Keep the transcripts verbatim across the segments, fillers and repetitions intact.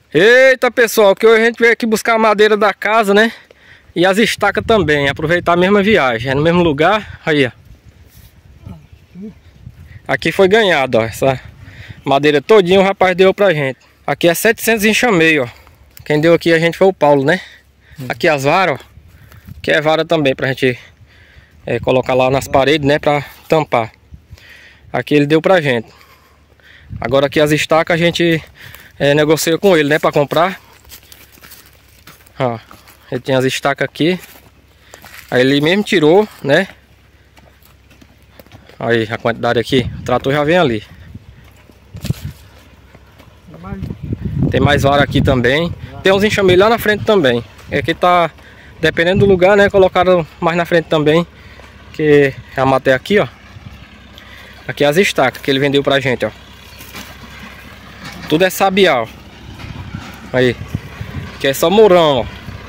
Eita pessoal, que hoje a gente veio aqui buscar a madeira da casa, né? E as estacas também, aproveitar a mesma viagem, é no mesmo lugar. Aí, ó. Aqui foi ganhado, ó, essa madeira todinha o rapaz deu pra gente. Aqui é setecentos enxameio, ó. Quem deu aqui a gente foi o Paulo, né? Aqui as varas, ó. Que é vara também pra gente é, colocar lá nas paredes, né? Pra tampar. Aqui ele deu pra gente. Agora aqui as estacas a gente é, negocia com ele, né? Pra comprar. Ó, ele tem as estacas aqui. Aí ele mesmo tirou, né? Aí a quantidade aqui. O trator já vem ali. Tem mais vara aqui também. Tem uns enxames lá na frente também. Aqui tá, dependendo do lugar, né? Colocaram mais na frente também. Que a matéria aqui, ó. Aqui é as estacas que ele vendeu pra gente, ó. Tudo é sabial. Aí. Aqui é só mourão, ó.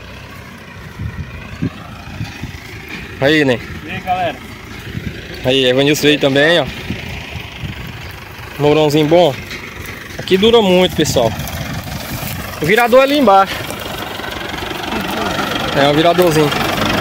Aí, né? E aí, galera? Aí, Evanilson veio também, ó. Mourãozinho bom. Aqui dura muito, pessoal. O virador é ali embaixo. É um viradorzinho.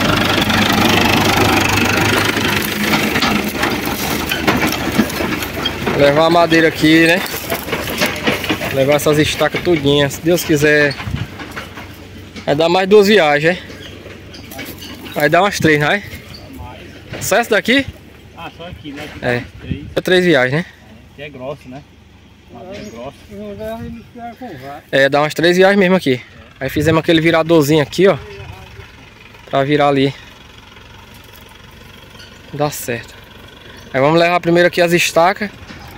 Vou levar a madeira aqui, né? Vou levar essas estacas tudinhas. Se Deus quiser, vai dar mais duas viagens, hein? Vai dar umas três, não é? Só essa daqui? Ah, só aqui, né? Aqui É. Três. É três viagens, né? Aqui é grosso, né? É grosso. É, dá umas três viagens mesmo aqui. Aí fizemos aquele viradorzinho aqui, ó. Pra virar ali. Dá certo. Aí vamos levar primeiro aqui as estacas.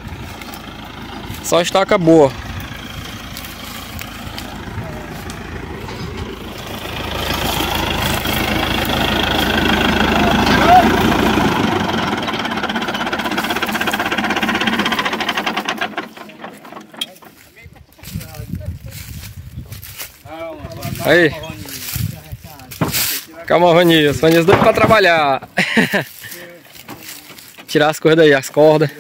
Só estaca boa. Aí. Calma, Vanilson. Vanilson doido pra trabalhar. Tirar as coisas daí, as cordas.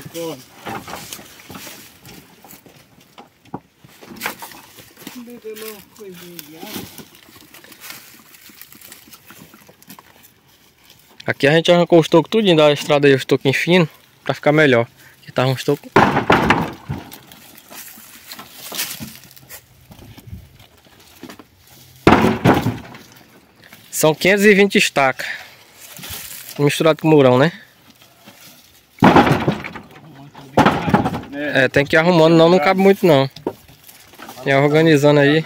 Aqui a gente arrancou os tocos tudinho da estrada aí, os toquinhos finos, pra ficar melhor. Aqui tá uns tocos. São quinhentas e vinte estacas. Misturado com mourão, né? É, tem que ir arrumando, não, não cabe muito não. Tem organizando aí.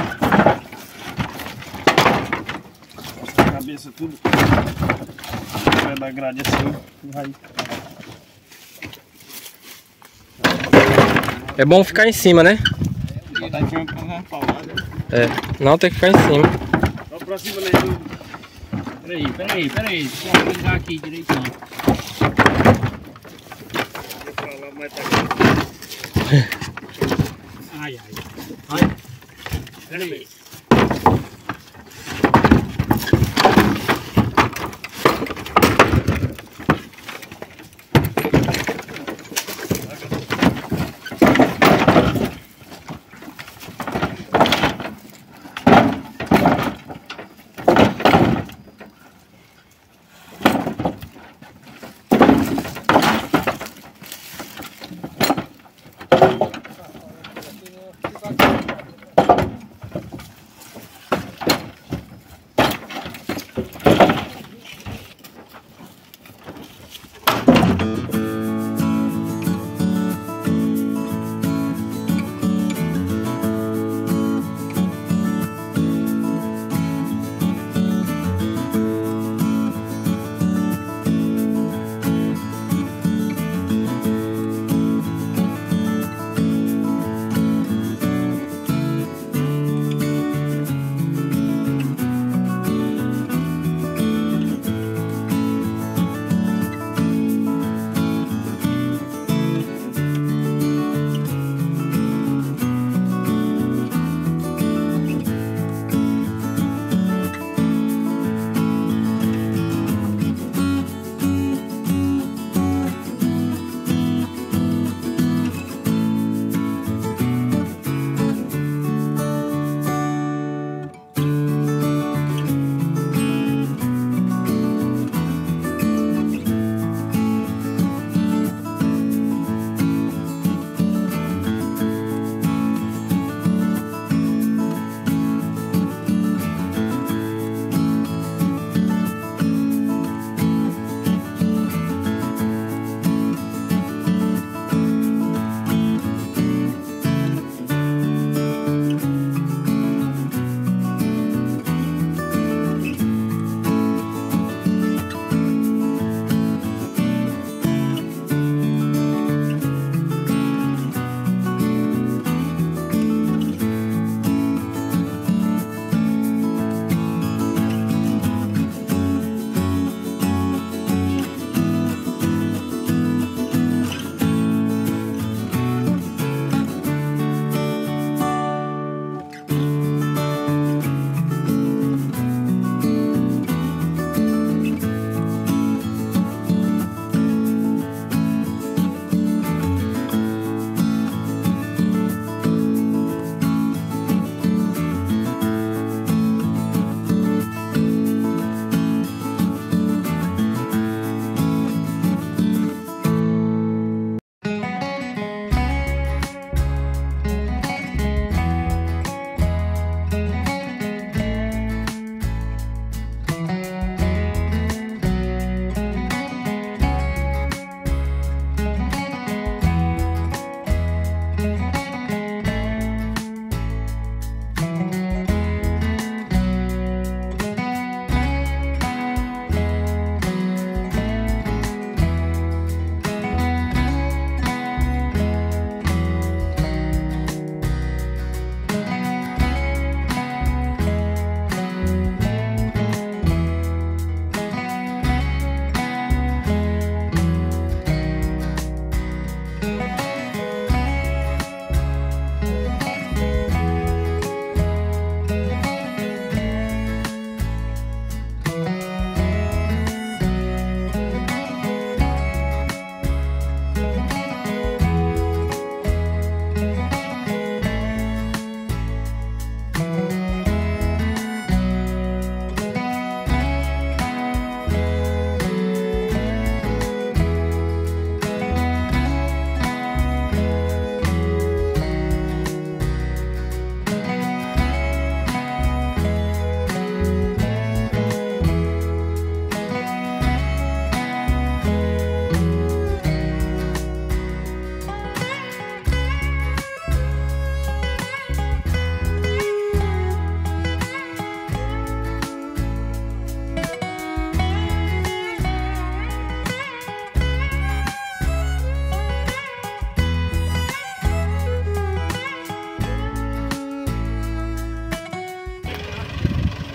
A cabeça tudo. Vai dar grade assim. Vai. É bom ficar em cima, né? Tá em cima pra uma paulada. É, não tem que ficar em cima. Vamos pra cima, né? Peraí, peraí, peraí. Deixa eu organizar aqui direitinho. Vou pra lá, mas tá aqui. Ai, ai. Ai. Peraí.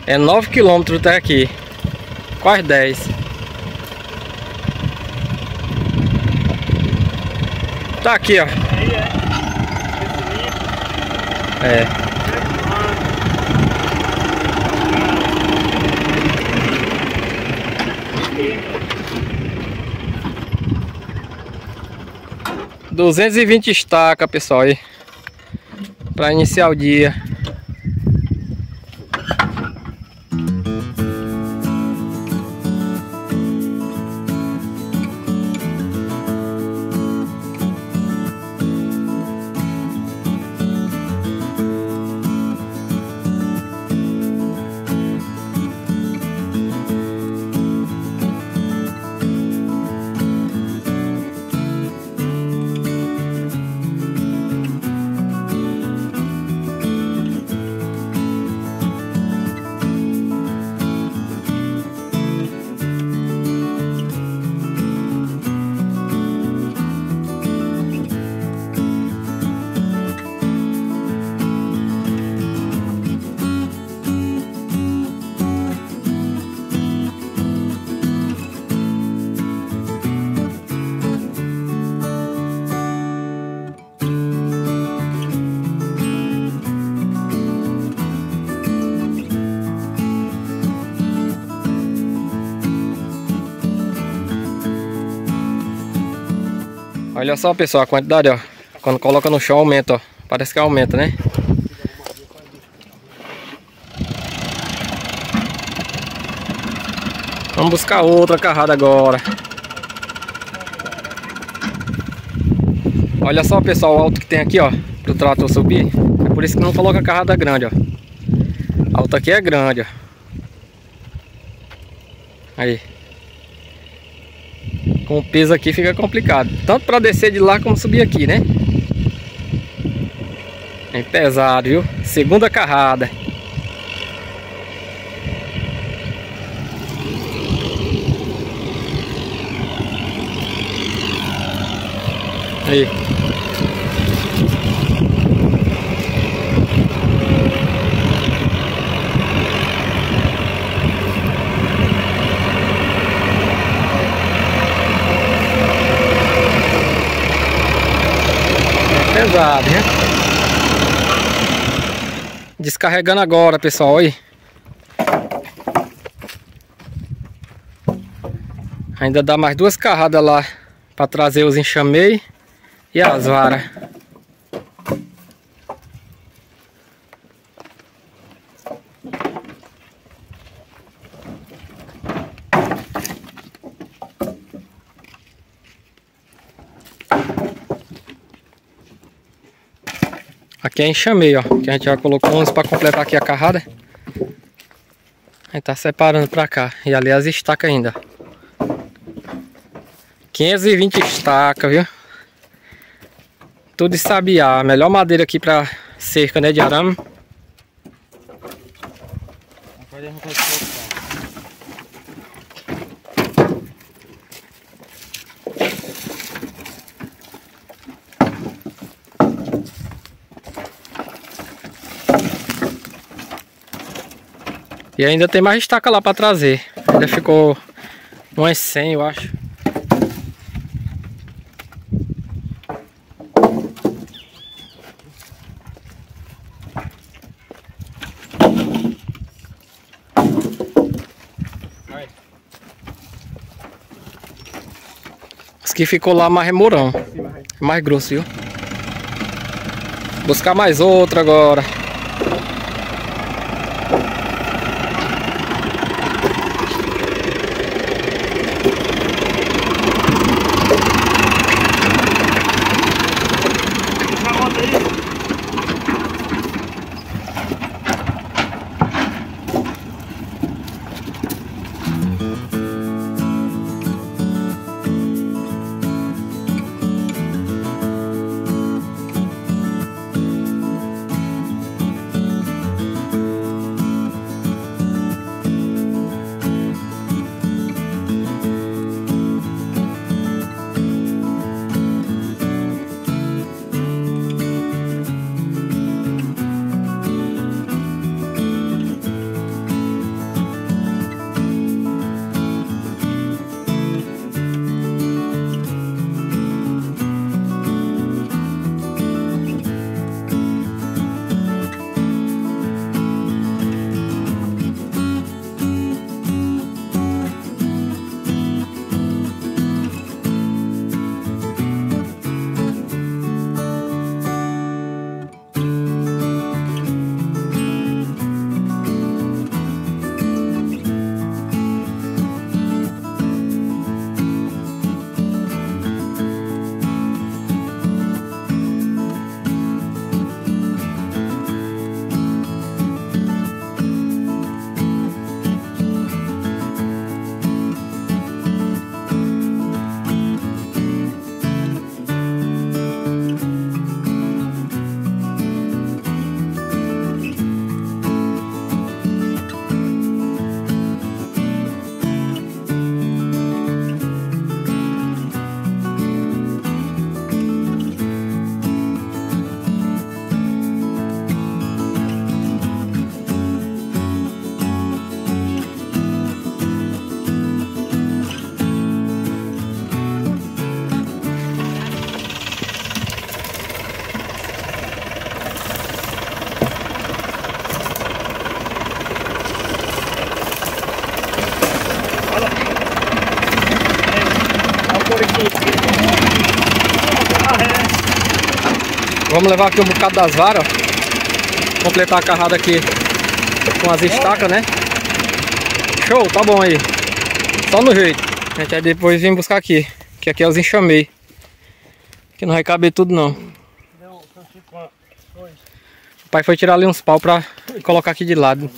É nove quilômetros até aqui. Quase dez. Tá aqui, ó. Aí é. É. duzentos e vinte estacas, pessoal, aí. Pra iniciar o dia. Olha só, pessoal, a quantidade, ó. Quando coloca no chão aumenta, ó. Parece que aumenta, né? Vamos buscar outra carrada agora. Olha só, pessoal, o alto que tem aqui, ó, pro trator subir. É por isso que não coloca carrada grande, ó. A alta aqui é grande, ó. Aí. Com o peso aqui fica complicado. Tanto para descer de lá como subir aqui, né? É pesado, viu? Segunda carrada. Aí. Pesado, né? Descarregando agora, pessoal, aí. Ainda dá mais duas carradas lá para trazer os enxamei e as varas. Aqui é enxamei, ó, que a gente já colocou uns para completar aqui a carrada. A gente tá separando para cá. E ali as estacas ainda. quinhentas e vinte estacas, viu? Tudo de sabiá. A melhor madeira aqui para cerca, né, de arame. E ainda tem mais estaca lá para trazer. Ainda ficou umas cem, eu acho. Os que ficou lá mais remorão. Mais grosso, viu? Buscar mais outra agora. Vamos levar aqui um bocado das varas, ó. Completar a carrada aqui com as estacas, né? Show, tá bom aí. Só no jeito. A gente vai depois vir buscar aqui. Que aqui é os enxamei. Que não vai caber tudo não. O pai foi tirar ali uns pau pra colocar aqui de lado.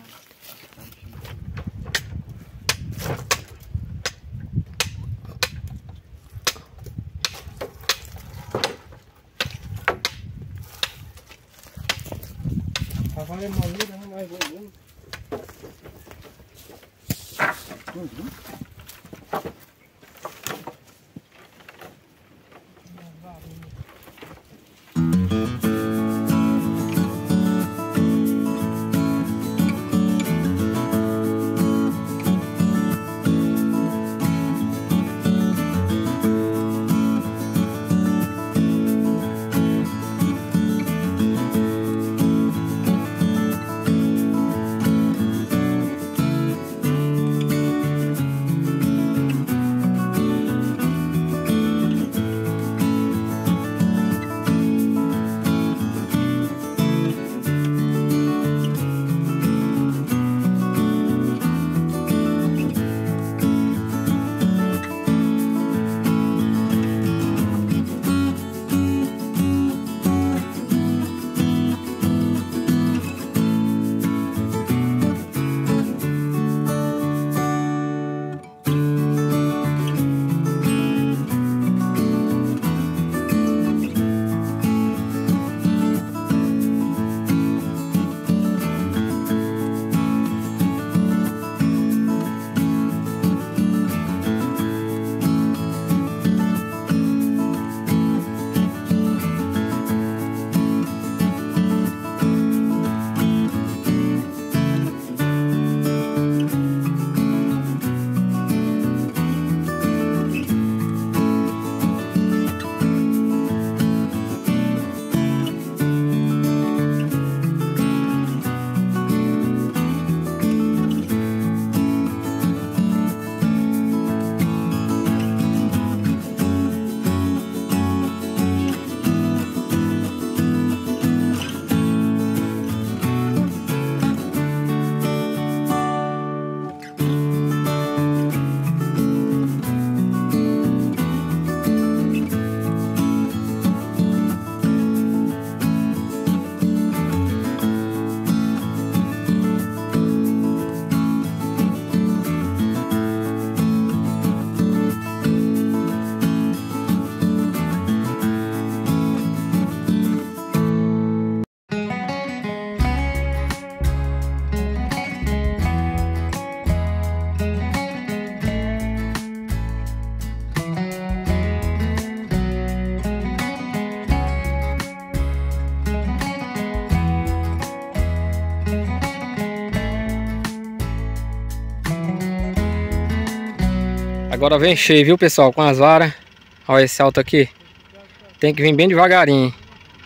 Agora vem cheio, viu, pessoal, com as varas. Olha esse alto aqui. Tem que vir bem devagarinho.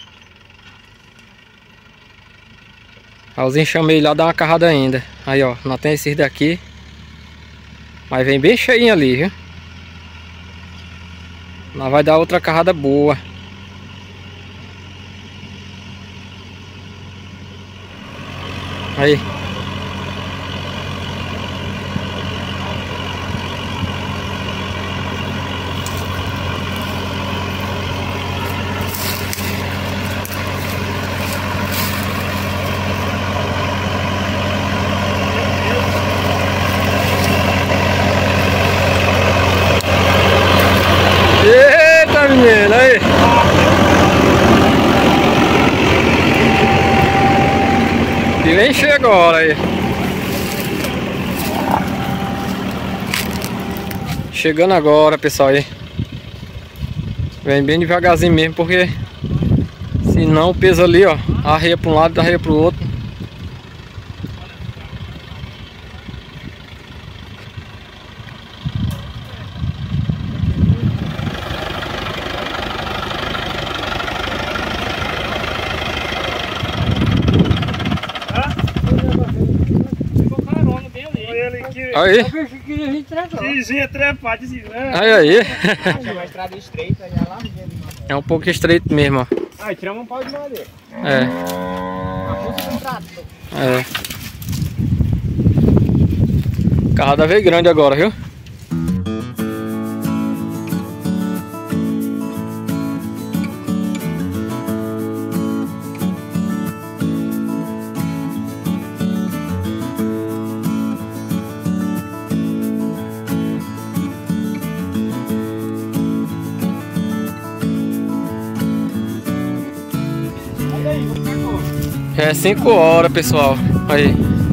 Os enxamei lá dá uma carrada ainda. Aí, ó, não tem esses daqui. Mas vem bem cheinho ali, viu? Nós vai dar outra carrada boa. Aí. Eita, menino, aí. E vem cheio agora aí. Chegando agora, pessoal, aí. Vem bem devagarzinho mesmo, porque senão o peso ali, ó, arreia para um lado, arreia para o outro. Aí. Dizia trepar, dizia. Aí, aí. É uma estrada estreita, já lá. É um pouco estreito mesmo, ó. Aí tiramos um pau de madeira. É. A força do trator. É. Carrada veio grande agora, viu? É cinco horas, pessoal. Aí.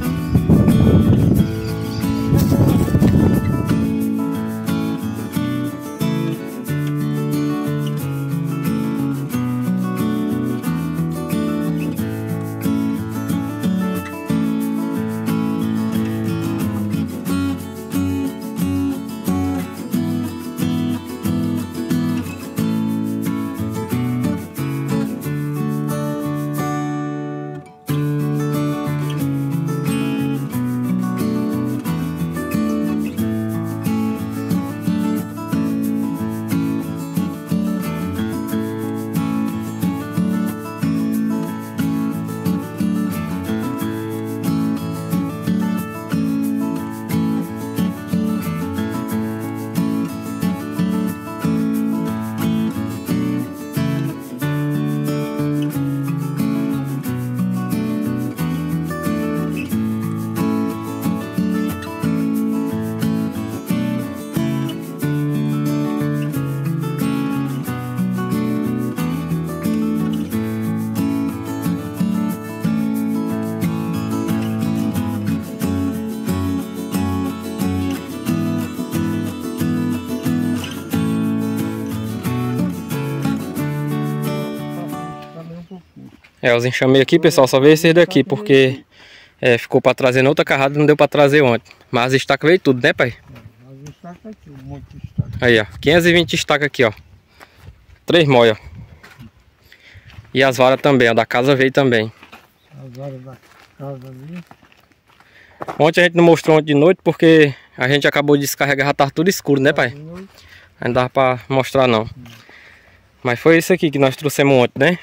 É, os enxamei aqui, pessoal, só veio esses daqui, porque é, ficou para trazer na outra carrada, não deu para trazer ontem. Mas as estacas veio tudo, né, pai? As estacas aqui, um monte de estaca. Aí, ó, quinhentas e vinte estacas aqui, ó. Três moias. E as varas também, a da casa veio também. As varas da casa ali. Ontem a gente não mostrou ontem de noite, porque a gente acabou de descarregar, já tava tudo escuro, né, pai? Não dava para mostrar, não. Mas foi isso aqui que nós trouxemos ontem, né?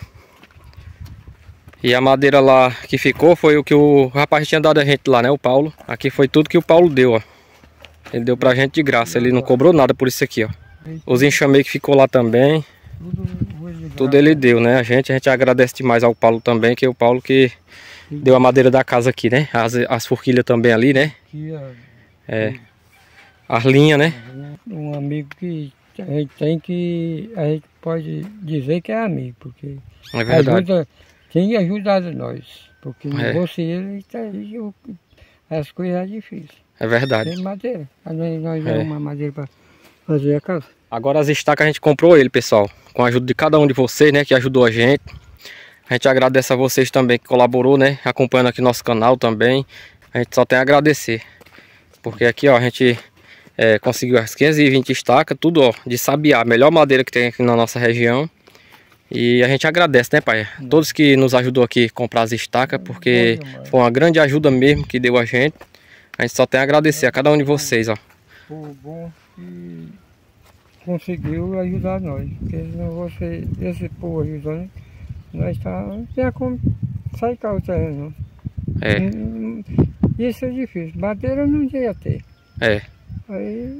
E a madeira lá que ficou foi o que o rapaz tinha dado a gente lá, né, o Paulo. Aqui foi tudo que o Paulo deu, ó. Ele deu pra gente de graça, ele não cobrou nada por isso aqui, ó. Os enxamei que ficou lá também, tudo ele deu, né, a gente. A gente agradece demais ao Paulo também, que é o Paulo que deu a madeira da casa aqui, né. As, as forquilhas também ali, né. É, as linhas, né. Um amigo que a gente tem que, a gente pode dizer que é amigo, porque é verdade. Ajuda, tem ajudado nós, porque É. você ele tá aí, eu- as coisas é difíceis. É verdade. Tem madeira, nós, nós É. é uma madeira para fazer a casa. Agora as estacas a gente comprou ele, pessoal, com a ajuda de cada um de vocês, né, que ajudou a gente. A gente agradece a vocês também que colaborou, né, acompanhando aqui nosso canal também. A gente só tem a agradecer, porque aqui, ó, a gente é, conseguiu as quinhentas e vinte estacas, tudo, ó, de sabiá, a melhor madeira que tem aqui na nossa região. E a gente agradece, né, pai? Todos que nos ajudou aqui a comprar as estacas, porque foi uma grande ajuda mesmo que deu a gente. A gente só tem a agradecer a cada um de vocês, ó. O bom que conseguiu ajudar nós, porque não você, esse povo ajudando, nós tá, não tinha como sair cá o terreno. É, Hum, Isso é difícil, madeira não ia ter. é, Aí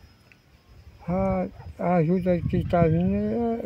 a, a ajuda que está vindo é,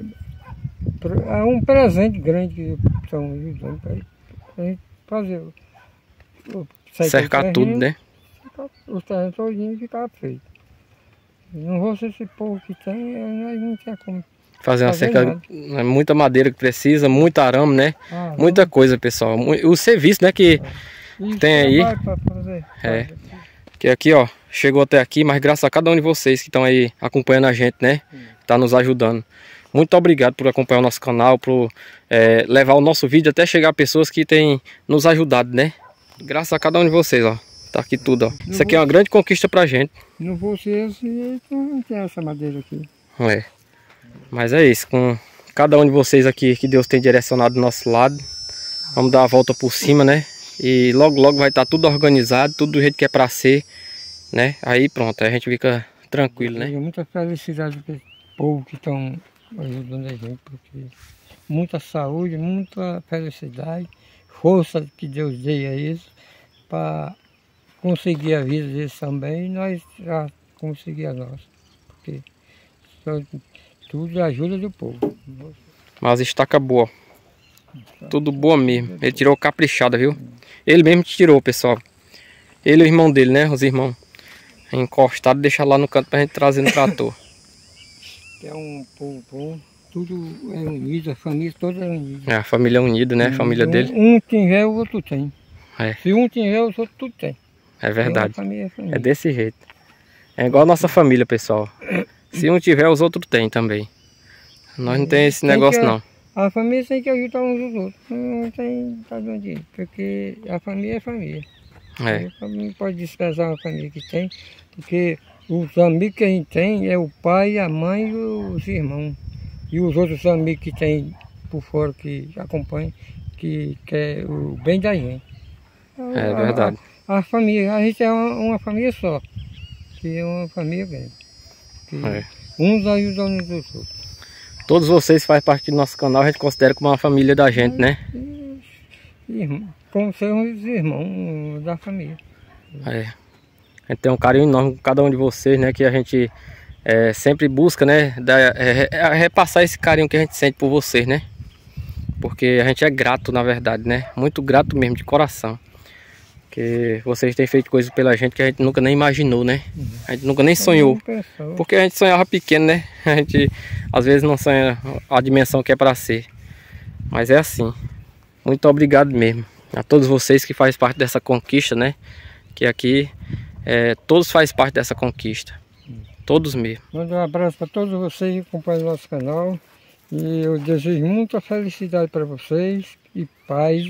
é um presente grande que estão ajudando para a gente fazer o, o cercar o tudo, né? Os terrenos todinhos ficaram feitos. Não fosse esse povo que tem, nós não tinha como. Fazer uma Fazer cerca, nada. é muita madeira que precisa, muito arame, né? Ah, Muita coisa, pessoal. Mu- O serviço, né, que, isso tem aí. vai pra fazer. É. que aqui, ó, chegou até aqui, mas graças a cada um de vocês que estão aí acompanhando a gente, né? Tá nos ajudando. Muito obrigado por acompanhar o nosso canal, por é, levar o nosso vídeo até chegar a pessoas que têm nos ajudado, né? Graças a cada um de vocês, ó. Tá aqui tudo, ó. Isso aqui é uma grande conquista pra gente. Não fosse esse, então não tem essa madeira aqui. É. Mas é isso, com cada um de vocês aqui que Deus tem direcionado do nosso lado. Vamos dar a volta por cima, né? E logo logo vai estar tudo organizado, tudo do jeito que é pra ser, né? Aí pronto, aí a gente fica tranquilo, né? Tenho muita felicidade do povo que estão ajudando a gente, porque muita saúde, muita felicidade, força que Deus dê a eles para conseguir a vida deles também, e nós já conseguir a nossa. Porque só, tudo é ajuda do povo. Mas estaca boa. Tudo boa mesmo. Ele tirou caprichada, viu? Ele mesmo tirou, pessoal. Ele e o irmão dele, né? Os irmãos. Encostado, deixa lá no canto pra gente trazer no trator. É um povo bom. Tudo é unido, a família toda é unida. É, a família unida, né? A família um, dele. Um tiver, o outro tem. É. Se um tiver, os outros tudo tem. É verdade. Família, família. É desse jeito. É igual a nossa família, pessoal. Se um tiver, os outros tem também. Nós não tem esse tem negócio, que, não. A família tem que ajudar uns aos outros. Não tem pra onde ir, porque a família é família. É. Não pode desprezar uma família que tem, porque os amigos que a gente tem é o pai, a mãe e os irmãos. E os outros amigos que tem por fora que acompanham, que quer o bem da gente. É verdade. A, a família, a gente é uma, uma família só. Que é uma família grande. Que É. uns ajudam uns aos outros. Todos vocês fazem parte do nosso canal, a gente considera como uma família da gente, né? Irmão, como são os irmãos da família. É. A gente tem um carinho enorme com cada um de vocês, né? Que a gente é, sempre busca, né? Da, é, é, repassar esse carinho que a gente sente por vocês, né? Porque a gente é grato, na verdade, né? Muito grato mesmo, de coração. Que vocês têm feito coisas pela gente que a gente nunca nem imaginou, né? A gente nunca nem sonhou. Porque a gente sonhava pequeno, né? A gente às vezes não sonha a dimensão que é para ser. Mas é assim. Muito obrigado mesmo a todos vocês que fazem parte dessa conquista, né? Que aqui é, todos fazem parte dessa conquista. Todos mesmo. Mando um abraço para todos vocês que acompanham o nosso canal. E eu desejo muita felicidade para vocês e paz.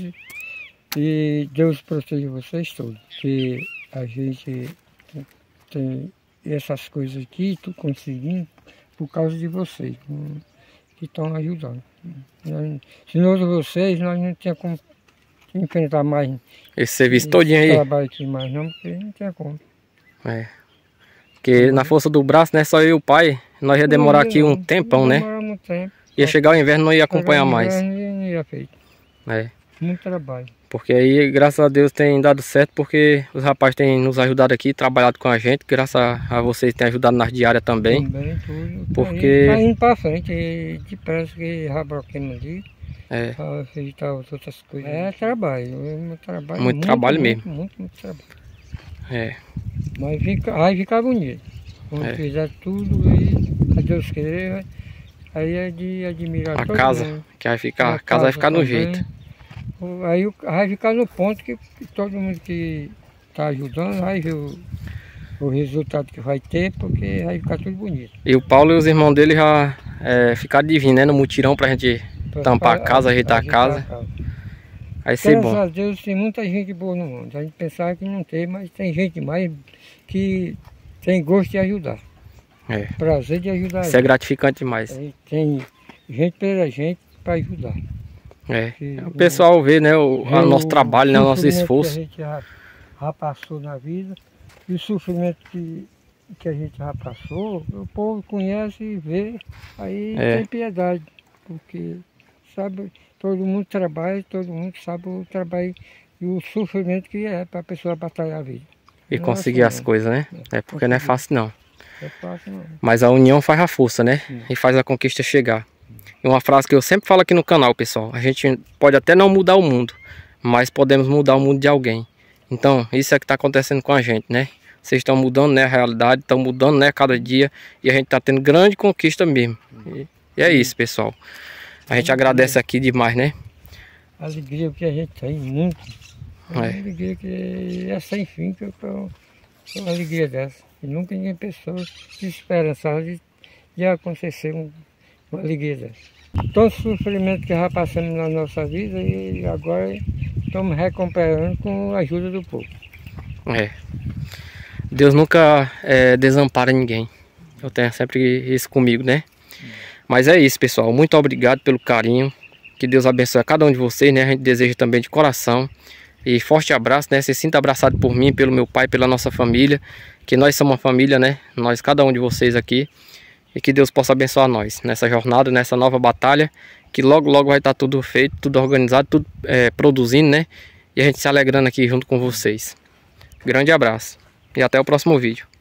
E Deus proteja vocês todos. Que a gente tem essas coisas aqui, estou conseguindo por causa de vocês, que estão ajudando. Se não vocês, nós não tínhamos como enfrentar mais esse serviço todinho aí. Trabalho aqui mais não, porque não tinha como. É. Porque na força do braço, né? Só eu e o pai, nós ia demorar aqui um tempão, né? Um tempo. Ia chegar o inverno, não ia acompanhar mais. Não ia feito. É. Muito trabalho. Porque aí, graças a Deus, tem dado certo, porque os rapazes têm nos ajudado aqui, trabalhado com a gente, graças a vocês têm ajudado nas diárias também. Também, tudo. Porque... Tá indo pra frente, depressa que rabroquemos ali, é. Pra aceitar as outras coisas. É trabalho, é muito trabalho. Muito, muito trabalho muito, mesmo. Muito, muito, muito trabalho. É. Mas fica, vai ficar bonito. Quando é. fizer tudo aí, a Deus querer, aí é de admirar a todo casa, mundo. que vai ficar, a, a casa vai ficar no também. jeito. Aí vai ficar no ponto que todo mundo que está ajudando vai ver o, o resultado que vai ter, porque vai ficar tudo bonito. E o Paulo e os irmãos dele já é, ficaram de vir, né, no mutirão pra gente pra tampar a casa, ajeitar a casa. a casa. Vai ser bom. Graças a Deus tem muita gente boa no mundo. A gente pensava que não tem, mas tem gente mais que tem gosto de ajudar. É. Prazer de ajudar. Isso é gratificante demais. Tem gente pela gente para ajudar. É, que, o pessoal vê, né, o, o nosso trabalho, né, o nosso esforço. Que a gente já, já passou na vida e o sofrimento que, que a gente já passou, o povo conhece e vê, aí é. tem piedade, porque sabe, todo mundo trabalha, todo mundo sabe o trabalho e o sofrimento que é para a pessoa batalhar a vida. E não conseguir é as coisas, né? É, é porque conseguir. Não é fácil não. É fácil não. Mas a união faz a força, né? Sim. E faz a conquista chegar. E uma frase que eu sempre falo aqui no canal, pessoal. A gente pode até não mudar o mundo, mas podemos mudar o mundo de alguém. Então, isso é que está acontecendo com a gente, né? Vocês estão mudando, né, a realidade, estão mudando, né, cada dia. E a gente está tendo grande conquista mesmo. E, e é isso, pessoal. A gente agradece aqui demais, né? A alegria que a gente tem, muito. É uma é. alegria que é sem fim, que eu tô, uma alegria dessa. E nunca ninguém pensou desesperançado de, de acontecer um, uma alegria dessa. Todo sofrimento que já passamos na nossa vida e agora estamos recuperando com a ajuda do povo. É. Deus nunca é, desampara ninguém. Eu tenho sempre isso comigo, né? Mas é isso, pessoal. Muito obrigado pelo carinho. Que Deus abençoe a cada um de vocês, né? A gente deseja também de coração. E forte abraço, né? Se sinta abraçado por mim, pelo meu pai, pela nossa família. Que nós somos uma família, né? Nós, cada um de vocês aqui. E que Deus possa abençoar nós nessa jornada, nessa nova batalha. Que logo, logo vai estar tudo feito, tudo organizado, tudo é, produzindo, né? E a gente se alegrando aqui junto com vocês. Grande abraço e até o próximo vídeo.